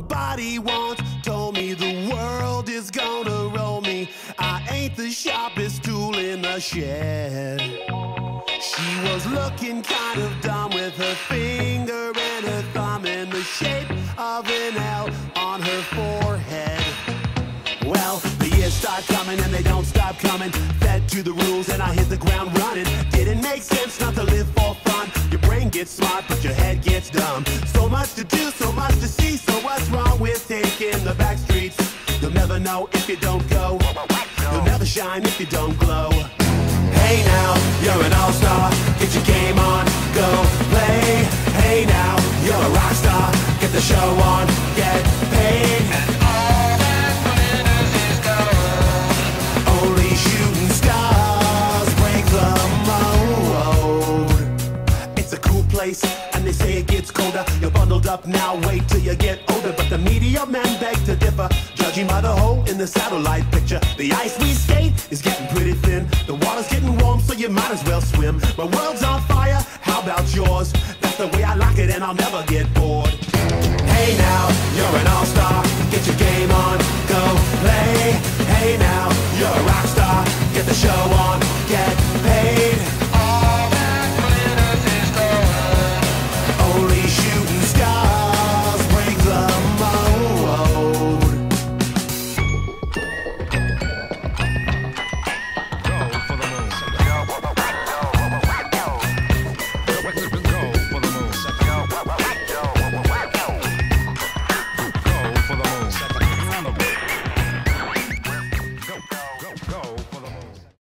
Somebody once told me the world is gonna roll me. I ain't the sharpest tool in the shed. She was looking kind of dumb with her finger and her thumb in the shape of an L on her forehead. Well, the years start coming and they don't stop coming. Fed to the rules and I hit the ground running. Didn't make sense not to live for fun. Your brain gets smart but your head gets dumb. So much to do, so much to see. So what's wrong with taking the back streets? You'll never know if you don't go. You'll never shine if you don't glow. Hey now, you're an all-star. Get your game on, go play. Hey now, you're a rock star. Get the show on, get paid. Only shooting stars break the mold. It's a cool place, and they say it gets colder. You're bundled up now, wait till you get older. But the media men beg to differ, judging by the hole in the satellite picture. The ice we skate is getting pretty thin. The water's getting warm, so you might as well swim. My world's on fire, how about yours? That's the way I like it, and I'll never get bored. Hey now, you're an all-star. Get your game on, go play. Hey now, you're a rock star. Get the show on, get